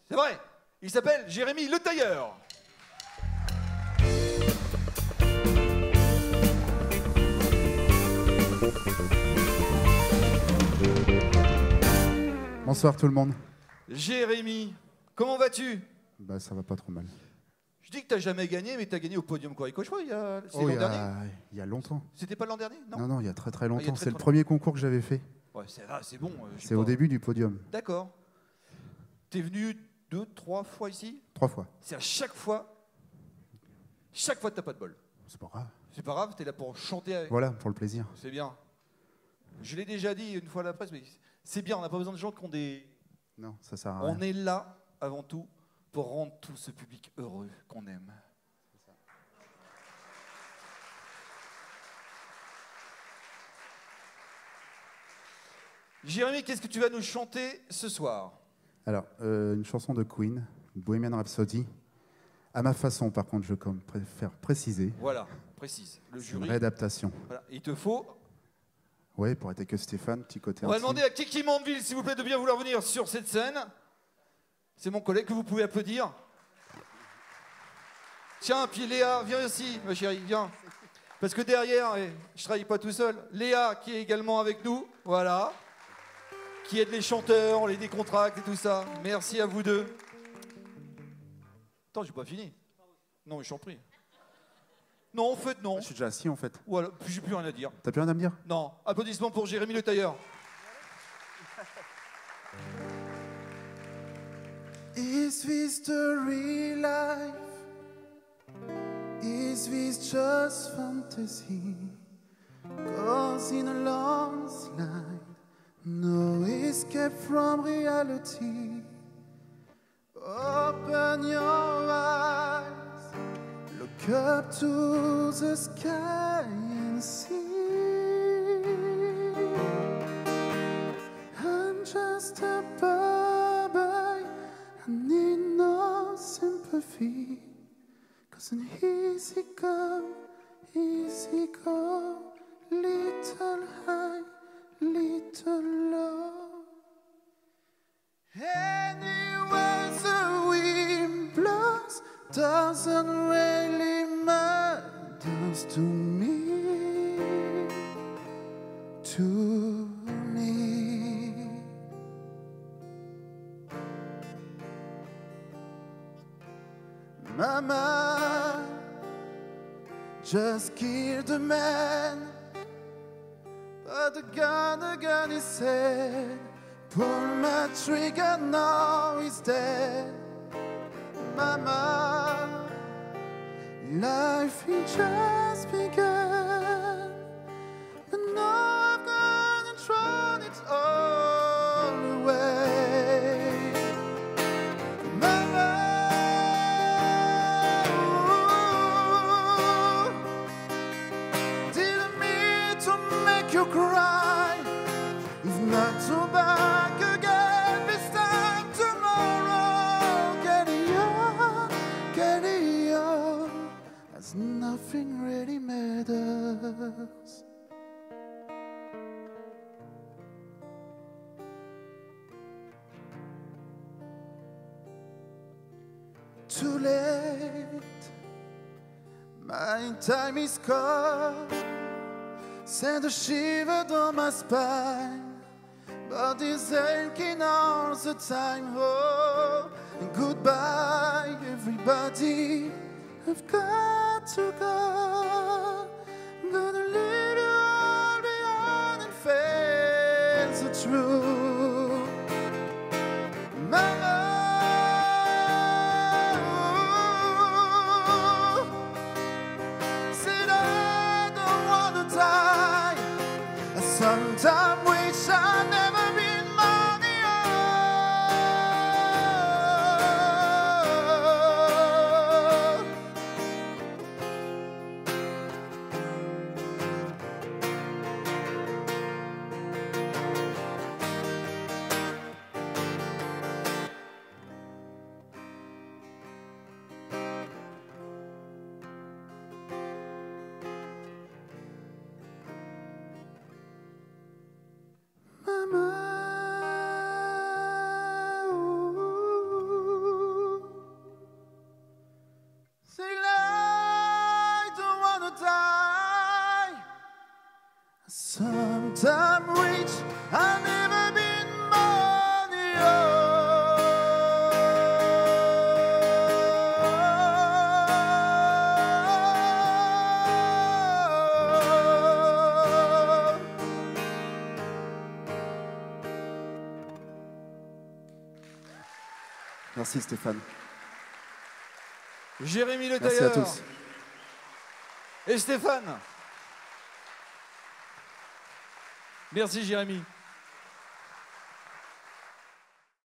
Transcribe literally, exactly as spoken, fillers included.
C'est vrai. Il s'appelle Jérémy Le Tailleur. Bonsoir tout le monde. Jérémy, comment vas-tu? Bah ça va pas trop mal. Je dis que t'as jamais gagné, mais t'as gagné au podium Corico, je crois, il y a, Oh, l'an il y, dernier. a, il y a longtemps. C'était pas l'an dernier? Non. Non, non, il y a très très Ah, il y a longtemps. très, C'est le très premier concours que j'avais fait. Ouais, c'est ah, c'est bon. euh, j'ai C'est pas- au début du podium. D'accord. T'es venu deux, trois fois ici? Trois fois. C'est à chaque fois. Chaque fois que t'as pas de bol. C'est pas grave. C'est pas grave, t'es là pour chanter avec. Voilà, pour le plaisir. C'est bien. Je l'ai déjà dit une fois à la presse, mais c'est bien, on n'a pas besoin de gens qui ont des. Non, ça sert à rien. On est là, avant tout, pour rendre tout ce public heureux qu'on aime. Jérémy, qu'est-ce que tu vas nous chanter ce soir? Alors, euh, une chanson de Queen, Bohemian Rhapsody. À ma façon, par contre, je comme préfère préciser. Voilà, précise. Le C'est une jury. réadaptation. Voilà. Il te faut. Oui, pour être que Stéphane, petit côté On va intime. demander à Kiki Mandeville, s'il vous plaît, de bien vouloir venir sur cette scène. C'est mon collègue que vous pouvez applaudir. Tiens, puis Léa, viens aussi, ma chérie, viens. Parce que derrière, et je travaille pas tout seul, Léa qui est également avec nous, voilà. Qui aide les chanteurs, les décontracts et tout ça. Merci à vous deux. Attends, j'ai pas fini. Non, mais je t'en prie. Non, en fait, non. Je suis déjà assis en fait. Voilà, puis j'ai plus rien à dire. T'as plus rien à me dire? Non, applaudissements pour Jérémy Le Tailleur. Is this the real life? Is this just fantasy? Cause in a landslide, no escape from reality. Open your eyes, look up to the sky and see. I'm just a baby, I need no sympathy. Cause an easy come, easy go, little high, little low. Anywhere the wind blows doesn't really matter to me, to me. Mama just killed a man, but the gun, the gun is said. Pull my trigger, now he's dead. Mama, life has just begun, but now I'm gonna throw it all away. Mama, didn't mean to make you cry. If not to back again this time tomorrow. Getting young, getting young, as nothing really matters. Too late, my time is come. Send a shiver down my spine. Body's aching all the time. Oh, goodbye, everybody. I've got to go. I'm gonna leave you all behind and face the truth. Mama, said I don't wanna die. I sometimes wish I never been money. Oh, Sometime rich, I've never been money. Merci Stéphane. Jérémy Le Merci à Tailleur. tous. Et Stéphane. Merci Jérémy.